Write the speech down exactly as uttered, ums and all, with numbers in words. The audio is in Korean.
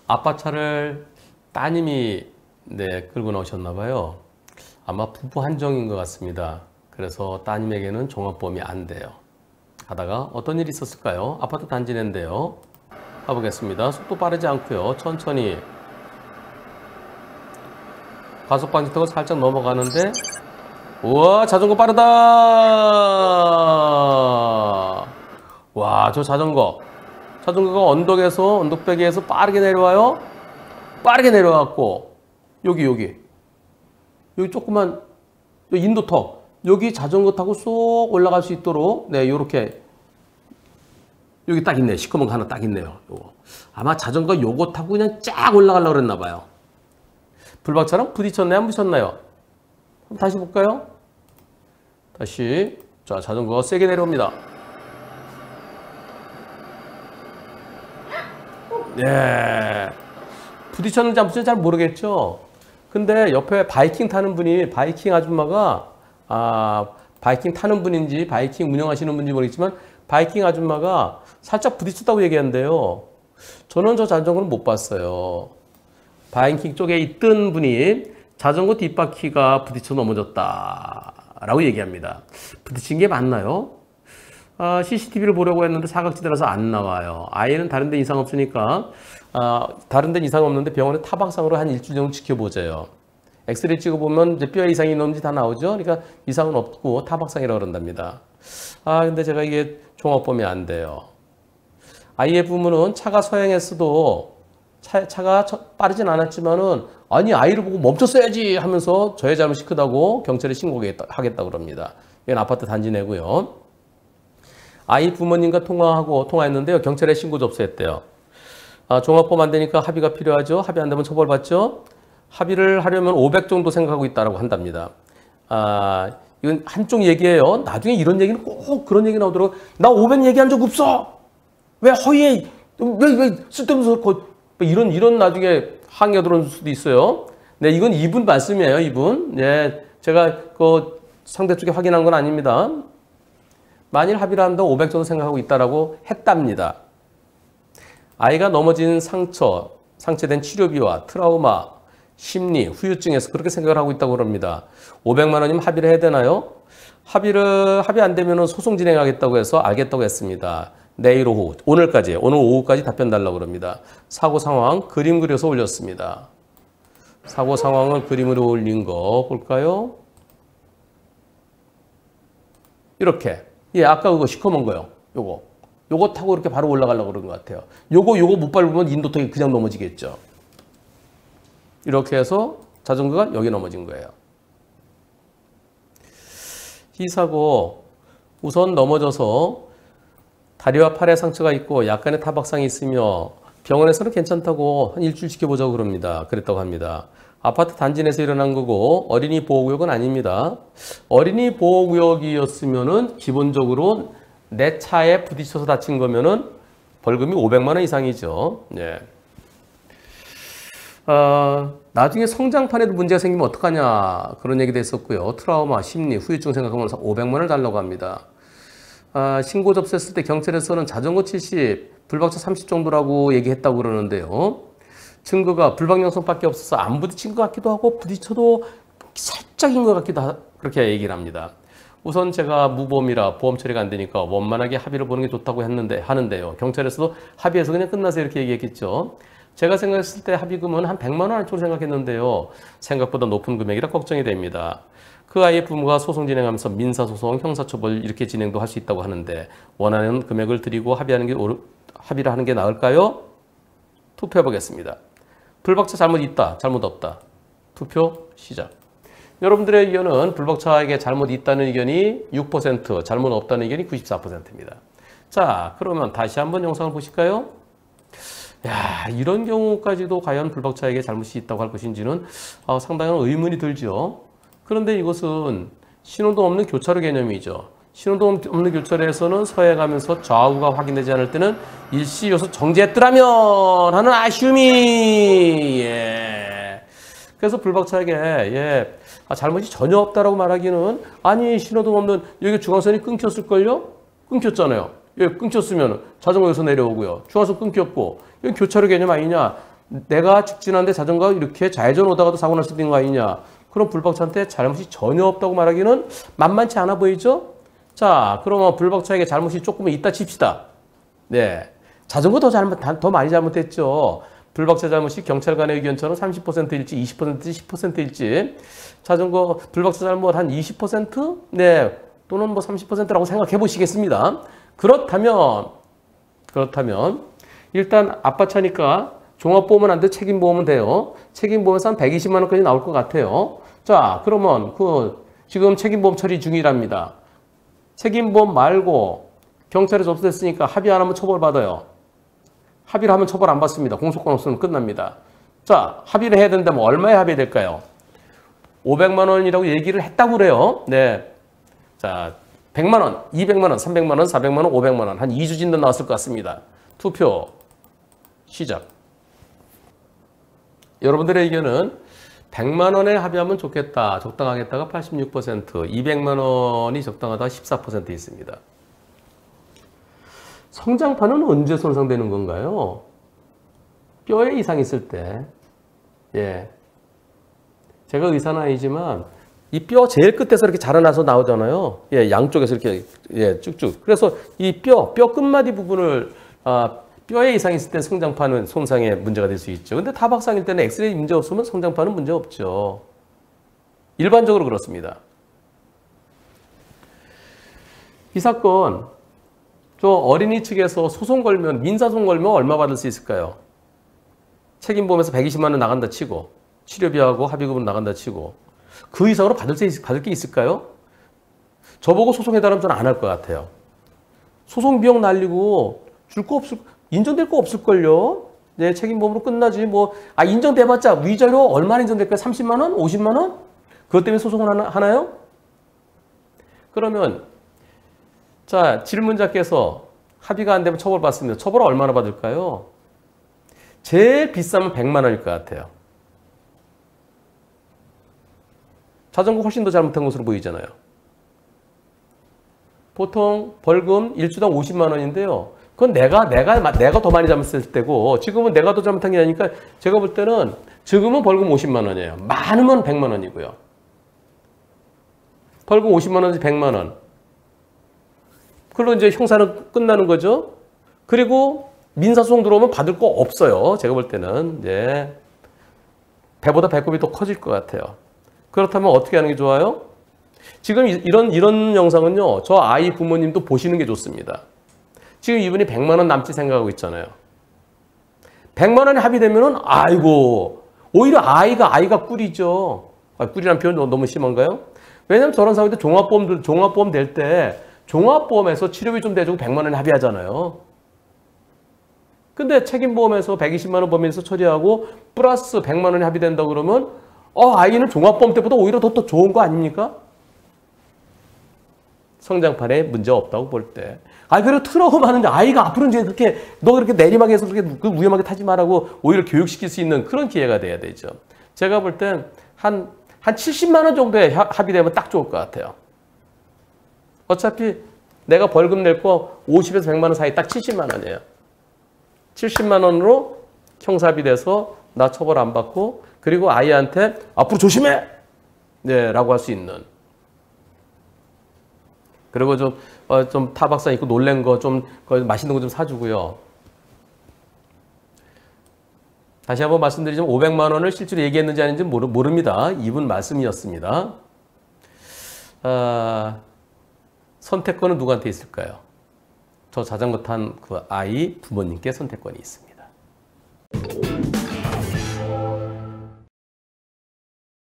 아빠 차를 따님이 네, 끌고 나오셨나 봐요. 아마 부부 한정인 것 같습니다. 그래서 따님에게는 종합보험이 안 돼요. 가다가 어떤 일이 있었을까요? 아파트 단지 내인데요. 가보겠습니다. 속도 빠르지 않고요. 천천히 가속 방지 턱을 살짝 넘어가는데, 우와, 자전거 빠르다. 와, 저 자전거 자전거가 언덕에서 언덕배기에서 빠르게 내려와요. 빠르게 내려왔고, 여기 여기 여기 조그만 인도턱, 여기 자전거 타고 쏙 올라갈 수 있도록 네, 요렇게 여기 딱 있네. 시커먼 거 하나 딱 있네요. 요거 아마 자전거 요거 타고 그냥 쫙 올라가려고 그랬나 봐요. 불박차랑 부딪혔나요? 안 부딪혔나요? 한번 다시 볼까요? 다시. 자, 자전거가 세게 내려옵니다. 네. 부딪혔는지 안 부딪혔는지 잘 모르겠죠? 근데 옆에 바이킹 타는 분이, 바이킹 아줌마가, 아, 바이킹 타는 분인지 바이킹 운영하시는 분인지 모르겠지만, 바이킹 아줌마가 살짝 부딪혔다고 얘기하는데요. 저는 저 자전거는 못 봤어요. 바이킹 쪽에 있던 분이 자전거 뒷바퀴가 부딪혀 넘어졌다라고 얘기합니다. 부딪힌 게 맞나요? 아, 씨씨티비를 보려고 했는데 사각지대라서 안 나와요. 아이는 다른 데 이상 없으니까, 아, 다른 데는 이상 없는데 병원에 타박상으로 한 일주일 정도 지켜보자요. 엑스레이 찍어보면 이제 뼈 이상이 있는지 다 나오죠. 그러니까 이상은 없고 타박상이라고 그런답니다. 아, 근데 제가 이게 종합보험이 안 돼요. 아이의 부모는 차가 서행했어도 차, 차가 빠르진 않았지만은, 아니, 아이를 보고 멈췄어야지 하면서 저의 잘못이 크다고 경찰에 신고하겠다고 그럽니다. 이건 아파트 단지 내고요. 아이 부모님과 통화하고 통화했는데요. 경찰에 신고 접수했대요. 아, 종합보험 안 되니까 합의가 필요하죠. 합의 안 되면 처벌받죠. 합의를 하려면 오백 정도 생각하고 있다고 한답니다. 아, 이건 한쪽 얘기예요. 나중에 이런 얘기는 꼭 그런 얘기 나오더라고요. 나 오백 얘기한 적 없어. 왜 허위에, 왜, 왜 쓸데없는 거, 이런, 이런 나중에 항의가 들어올 수도 있어요. 네, 이건 이분 말씀이에요, 이분. 네, 제가 그 상대 쪽에 확인한 건 아닙니다. 만일 합의를 한다면 오백 정도 생각하고 있다라고 했답니다. 아이가 넘어진 상처, 상처된 치료비와 트라우마, 심리, 후유증에서 그렇게 생각을 하고 있다고 그럽니다. 오백만 원이면 합의를 해야 되나요? 합의를, 합의 안 되면 소송 진행하겠다고 해서 알겠다고 했습니다. 내일 오후, 오늘까지, 오늘 오후까지 답변 달라고 그럽니다. 사고 상황 그림 그려서 올렸습니다. 사고 상황을 그림으로 올린 거 볼까요? 이렇게. 예, 아까 그거 시커먼 거요. 요거. 요거 타고 이렇게 바로 올라가려고 그런 것 같아요. 요거, 요거 못 밟으면 인도턱이 그냥 넘어지겠죠. 이렇게 해서 자전거가 여기 넘어진 거예요. 이 사고, 우선 넘어져서 다리와 팔에 상처가 있고 약간의 타박상이 있으며 병원에서는 괜찮다고 한 일주일 지켜보자고 그럽니다. 그랬다고 합니다. 아파트 단지 내에서 일어난 거고 어린이 보호구역은 아닙니다. 어린이 보호구역이었으면은 기본적으로 내 차에 부딪혀서 다친 거면은 벌금이 오백만 원 이상이죠. 네. 어, 나중에 성장판에도 문제가 생기면 어떡하냐 그런 얘기도 했었고요. 트라우마, 심리, 후유증 생각하면 오백만 원을 달라고 합니다. 아, 신고 접수했을 때 경찰에서는 자전거 칠십, 불박차 삼십 정도라고 얘기했다고 그러는데요. 증거가 불박영성밖에 없어서 안 부딪힌 것 같기도 하고 부딪혀도 살짝인 것 같기도 하고 그렇게 얘기를 합니다. 우선 제가 무보험이라 보험 처리가 안 되니까 원만하게 합의를 보는 게 좋다고 했는데 하는데요. 경찰에서도 합의해서 그냥 끝나서 이렇게 얘기했겠죠. 제가 생각했을 때 합의금은 한 백만 원 안쪽으로 생각했는데요. 생각보다 높은 금액이라 걱정이 됩니다. 그 아이의 부모가 소송 진행하면서 민사소송, 형사처벌 이렇게 진행도 할 수 있다고 하는데 원하는 금액을 드리고 합의하는 게 합의를 하는 게 나을까요? 투표해 보겠습니다. 불박차 잘못 있다, 잘못 없다. 투표 시작. 여러분들의 의견은 불박차에게 잘못 있다는 의견이 육 퍼센트, 잘못 없다는 의견이 구십사 퍼센트입니다. 자, 그러면 다시 한번 영상을 보실까요? 야, 이런 경우까지도 과연 불박차에게 잘못이 있다고 할 것인지는 어, 상당한 의문이 들죠. 그런데 이것은 신호등 없는 교차로 개념이죠. 신호등 없는 교차로에서는 서행하면서 좌우가 확인되지 않을 때는 일시 요소 정지했더라면 하는 아쉬움이, 예. 그래서 불박차에게, 예, 아, 잘못이 전혀 없다라고 말하기는, 아니, 신호등 없는, 여기 중앙선이 끊겼을걸요? 끊겼잖아요. 예, 끊겼으면 자전거 여기서 내려오고요. 중앙선 끊겼고, 여기 교차로 개념 아니냐? 내가 직진하는데 자전거가 이렇게 좌회전 오다가도 사고 날 수도 있는 거 아니냐. 그럼 불박차한테 잘못이 전혀 없다고 말하기는 만만치 않아 보이죠? 자, 그러면 불박차에게 잘못이 조금은 있다 칩시다. 네. 자전거 더 잘못, 더 많이 잘못했죠. 불박차 잘못이 경찰관의 의견처럼 삼십 퍼센트일지 이십 퍼센트일지 십 퍼센트일지 자전거 불박차 잘못 한 이십 퍼센트? 네. 또는 뭐 삼십 퍼센트라고 생각해 보시겠습니다. 그렇다면 그렇다면 일단 아빠 차니까 종합보험은 안 돼 책임보험은 돼요. 책임보험에서 한 백이십만 원까지 나올 것 같아요. 자, 그러면 그 지금 책임보험 처리 중이랍니다. 책임보험 말고 경찰에 접수됐으니까 합의 안 하면 처벌받아요. 합의를 하면 처벌 안 받습니다. 공소권 없으면 끝납니다. 자, 합의를 해야 된다면 얼마에 합의될까요? 오백만 원이라고 얘기를 했다고 그래요. 네. 자, 백만 원, 이백만 원, 삼백만 원, 사백만 원, 오백만 원 한 이 주 진도 나왔을 것 같습니다. 투표 시작. 여러분들의 의견은 백만 원에 합의하면 좋겠다, 적당하겠다가 팔십육 퍼센트, 이백만 원이 적당하다 십사 퍼센트 있습니다. 성장판은 언제 손상되는 건가요? 뼈에 이상 있을 때. 예. 제가 의사는 아니지만 이 뼈 제일 끝에서 이렇게 자라나서 나오잖아요. 예, 양쪽에서 이렇게 예, 쭉쭉. 그래서 이 뼈, 뼈 끝마디 부분을 아, 뼈에 이상이 있을 때 성장판은 손상의 문제가 될 수 있죠. 근데 타박상일 때는 엑스레이 문제 없으면 성장판은 문제 없죠. 일반적으로 그렇습니다. 이 사건 저 어린이 측에서 소송 걸면 민사소송 걸면 얼마 받을 수 있을까요? 책임보험에서 백이십만 원 나간다 치고 치료비하고 합의금은 나간다 치고 그 이상으로 받을, 수, 받을 게 있을까요? 저보고 소송해달라면 저는 안 할 것 같아요. 소송 비용 날리고 줄 거 없을 인정될 거 없을걸요? 네, 책임보험으로 끝나지. 뭐, 아, 인정돼봤자 위자료 얼마나 인정될까요? 삼십만 원? 오십만 원? 그것 때문에 소송을 하나, 하나요? 그러면, 자, 질문자께서 합의가 안 되면 처벌받습니다. 처벌을 얼마나 받을까요? 제일 비싸면 백만 원일 것 같아요. 자전거 훨씬 더 잘못한 것으로 보이잖아요. 보통 벌금 일 주당 오십만 원인데요. 그건 내가, 내가, 내가 더 많이 잘못했을 때고, 지금은 내가 더 잘못한 게 아니니까, 제가 볼 때는, 지금은 벌금 오십만 원이에요. 많으면 백만 원이고요. 벌금 오십만 원에서 백만 원. 그걸로 이제 형사는 끝나는 거죠. 그리고 민사소송 들어오면 받을 거 없어요. 제가 볼 때는, 이제, 배보다 배꼽이 더 커질 것 같아요. 그렇다면 어떻게 하는 게 좋아요? 지금 이런, 이런 영상은요, 저 아이 부모님도 보시는 게 좋습니다. 지금 이분이 백만 원 남짓 생각하고 있잖아요. 백만 원에 합의되면은, 아이고, 오히려 아이가, 아이가 꿀이죠. 아, 꿀이라는 표현 너무 심한가요? 왜냐면 저런 상황인데 종합보험, 종합보험 될 때, 종합보험에서 치료비 좀 대주고 백만 원에 합의하잖아요. 근데 책임보험에서 백이십만 원 범위에서 처리하고, 플러스 백만 원에 합의된다 그러면, 어, 아이는 종합보험 때보다 오히려 더, 더 좋은 거 아닙니까? 성장판에 문제 없다고 볼 때. 아, 그리고 트라우마 하는데 아이가 앞으로 이제 그렇게, 너 그렇게 내리막에 해서 그렇게 위험하게 타지 말라고 오히려 교육시킬 수 있는 그런 기회가 돼야 되죠. 제가 볼 땐 한, 한 칠십만 원 정도에 합의되면 딱 좋을 것 같아요. 어차피 내가 벌금 낼 거 오십에서 백만 원 사이 딱 칠십만 원이에요. 칠십만 원으로 형사합의돼서 나 처벌 안 받고, 그리고 아이한테 앞으로 조심해! 네, 라고 할 수 있는. 그리고 좀, 어, 좀 타박상 있고 놀란 거 좀, 맛있는 거 좀 사주고요. 다시 한번 말씀드리자면 오백만 원을 실제로 얘기했는지 아닌지 모르, 모릅니다. 이분 말씀이었습니다. 아, 선택권은 누구한테 있을까요? 저 자전거 탄 그 아이 부모님께 선택권이 있습니다.